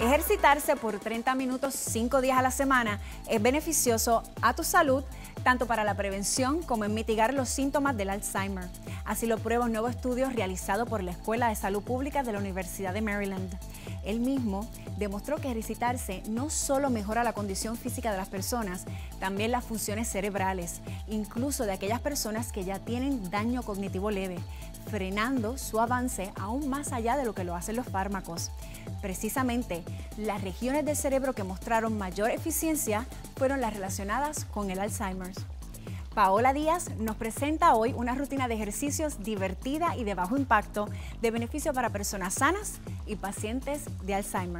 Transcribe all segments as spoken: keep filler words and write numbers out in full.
Ejercitarse por treinta minutos, cinco días a la semana, es beneficioso a tu salud, tanto para la prevención como en mitigar los síntomas del Alzheimer. Así lo prueba un nuevo estudio realizado por la Escuela de Salud Pública de la Universidad de Maryland. Él mismo demostró que ejercitarse no solo mejora la condición física de las personas, también las funciones cerebrales, incluso de aquellas personas que ya tienen daño cognitivo leve, frenando su avance aún más allá de lo que lo hacen los fármacos. Precisamente, las regiones del cerebro que mostraron mayor eficiencia fueron las relacionadas con el Alzheimer. Paola Díaz nos presenta hoy una rutina de ejercicios divertida y de bajo impacto, de beneficio para personas sanas y pacientes de Alzheimer.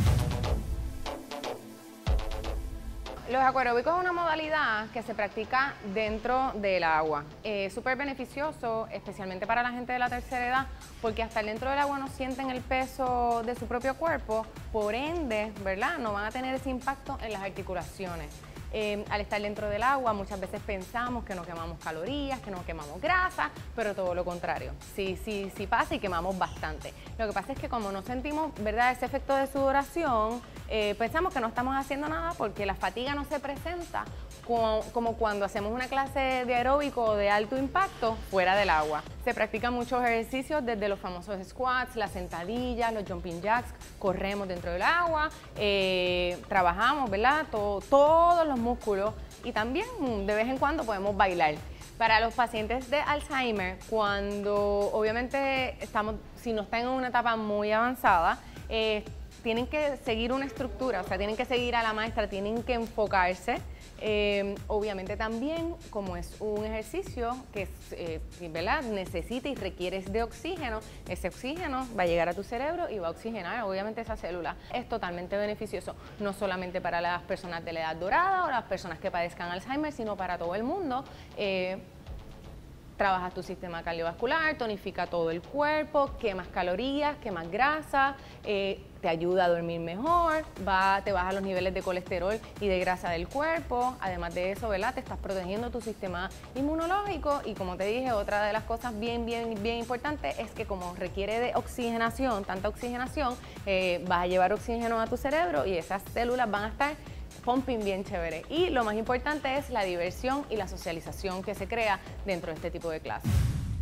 Los acuaróbicos es una modalidad que se practica dentro del agua. Es súper beneficioso, especialmente para la gente de la tercera edad, porque hasta dentro del agua no sienten el peso de su propio cuerpo, por ende, ¿verdad?, no van a tener ese impacto en las articulaciones. Eh, al estar dentro del agua muchas veces pensamos que no quemamos calorías, que no quemamos grasa, pero todo lo contrario, sí, sí, sí pasa y quemamos bastante. Lo que pasa es que como no sentimos, ¿verdad?, ese efecto de sudoración, eh, pensamos que no estamos haciendo nada porque la fatiga no se presenta como, como cuando hacemos una clase de aeróbico de alto impacto fuera del agua. Se practican muchos ejercicios, desde los famosos squats, las sentadillas, los jumping jacks, corremos dentro del agua, eh, trabajamos, ¿verdad?, todo, todos los músculos, y también de vez en cuando podemos bailar. Para los pacientes de Alzheimer, cuando obviamente estamos, si no están en una etapa muy avanzada, eh, tienen que seguir una estructura, o sea, tienen que seguir a la maestra, tienen que enfocarse. Eh, obviamente también, como es un ejercicio que eh, ¿verdad?, necesita y requiere de oxígeno, ese oxígeno va a llegar a tu cerebro y va a oxigenar obviamente esa célula. Es totalmente beneficioso, no solamente para las personas de la edad dorada o las personas que padezcan Alzheimer, sino para todo el mundo. Eh, Trabajas tu sistema cardiovascular, tonifica todo el cuerpo, quemas calorías, quemas grasa, eh, te ayuda a dormir mejor, va, te baja los niveles de colesterol y de grasa del cuerpo. Además de eso, ¿verdad?, te estás protegiendo tu sistema inmunológico, y como te dije, otra de las cosas bien, bien, bien importantes es que como requiere de oxigenación, tanta oxigenación, eh, vas a llevar oxígeno a tu cerebro y esas células van a estar pumping bien chévere. Y lo más importante es la diversión y la socialización que se crea dentro de este tipo de clases.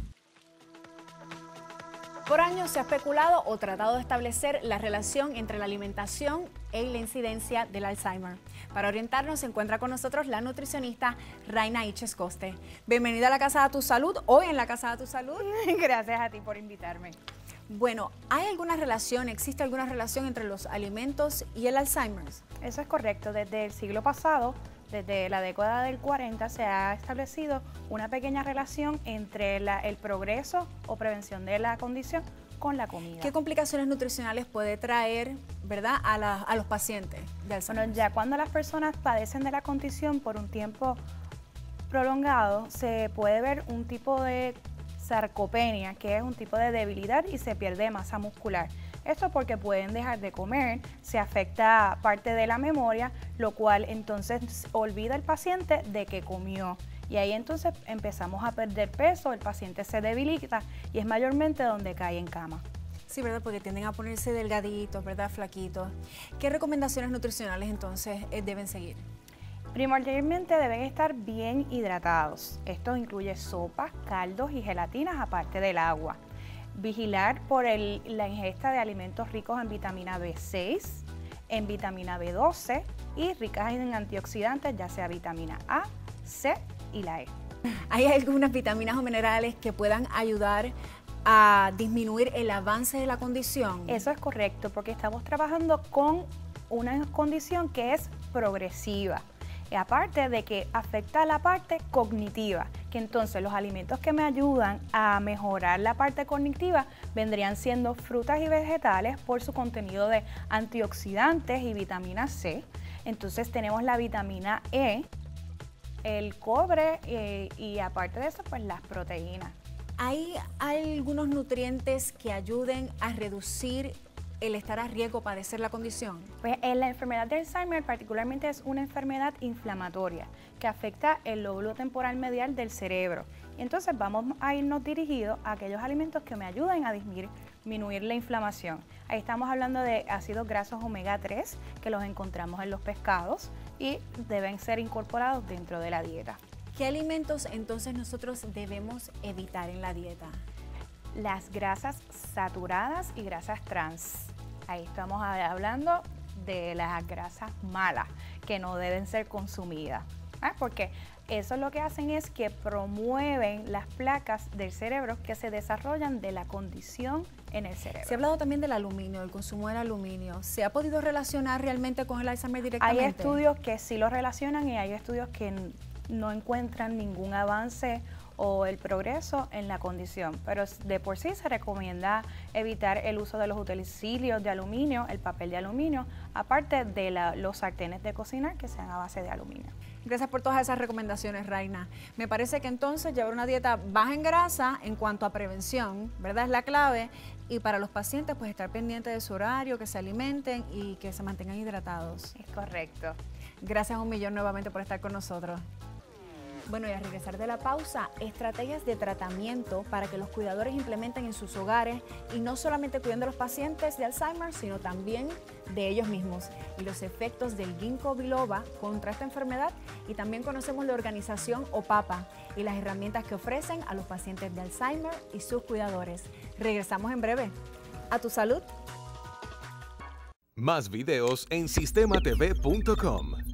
Por años se ha especulado o tratado de establecer la relación entre la alimentación y la incidencia del Alzheimer. Para orientarnos se encuentra con nosotros la nutricionista Raina Iches Coste. Bienvenida a la Casa de tu Salud, hoy en la Casa de tu Salud. Gracias a ti por invitarme. Bueno, ¿hay alguna relación, existe alguna relación entre los alimentos y el Alzheimer? Eso es correcto. Desde el siglo pasado, desde la década del cuarenta, se ha establecido una pequeña relación entre la, el progreso o prevención de la condición con la comida. ¿Qué complicaciones nutricionales puede traer, verdad, a, la, a los pacientes de Alzheimer? Bueno, ya cuando las personas padecen de la condición por un tiempo prolongado, se puede ver un tipo de sarcopenia, que es un tipo de debilidad y se pierde masa muscular. Esto porque pueden dejar de comer, se afecta parte de la memoria, lo cual entonces olvida el paciente de que comió. Y ahí entonces empezamos a perder peso, el paciente se debilita y es mayormente donde cae en cama. Sí, ¿verdad? Porque tienden a ponerse delgaditos, ¿verdad? Flaquitos. ¿Qué recomendaciones nutricionales entonces eh, deben seguir? Primordialmente deben estar bien hidratados. Esto incluye sopas, caldos y gelatinas aparte del agua. Vigilar por el, la ingesta de alimentos ricos en vitamina B seis, en vitamina B doce y ricas en antioxidantes, ya sea vitamina A, C y la E. ¿Hay algunas vitaminas o minerales que puedan ayudar a disminuir el avance de la condición? Eso es correcto, porque estamos trabajando con una condición que es progresiva. Y aparte de que afecta a la parte cognitiva, que entonces los alimentos que me ayudan a mejorar la parte cognitiva vendrían siendo frutas y vegetales por su contenido de antioxidantes y vitamina C. Entonces tenemos la vitamina E, el cobre eh, y aparte de eso, pues las proteínas. ¿Hay algunos nutrientes que ayuden a reducir el estar a riesgo padecer la condición? Pues en la enfermedad de Alzheimer particularmente es una enfermedad inflamatoria que afecta el lóbulo temporal medial del cerebro Y entonces vamos a irnos dirigidos a aquellos alimentos que me ayuden a disminuir, disminuir la inflamación. Ahí estamos hablando de ácidos grasos omega tres, que los encontramos en los pescados y deben ser incorporados dentro de la dieta. ¿Qué alimentos entonces nosotros debemos evitar en la dieta? Las grasas saturadas y grasas trans. Ahí estamos hablando de las grasas malas que no deben ser consumidas. ¿eh? Porque eso lo que hacen es que promueven las placas del cerebro que se desarrollan de la condición en el cerebro. Se ha hablado también del aluminio, del consumo del aluminio. ¿Se ha podido relacionar realmente con el Alzheimer directamente? Hay estudios que sí lo relacionan y hay estudios que no encuentran ningún avance o el progreso en la condición, pero de por sí se recomienda evitar el uso de los utensilios de aluminio, el papel de aluminio, aparte de la, los sartenes de cocinar que sean a base de aluminio. Gracias por todas esas recomendaciones, Raina. Me parece que entonces llevar una dieta baja en grasa en cuanto a prevención, ¿verdad? Es la clave. Y para los pacientes, pues estar pendientes de su horario, que se alimenten y que se mantengan hidratados. Es correcto. Gracias un millón nuevamente por estar con nosotros. Bueno, y al regresar de la pausa, estrategias de tratamiento para que los cuidadores implementen en sus hogares y no solamente cuiden de los pacientes de Alzheimer, sino también de ellos mismos y los efectos del ginkgo biloba contra esta enfermedad, y también conocemos la organización OPAPA y las herramientas que ofrecen a los pacientes de Alzheimer y sus cuidadores. Regresamos en breve. A tu salud. Más videos en sistema t v punto com.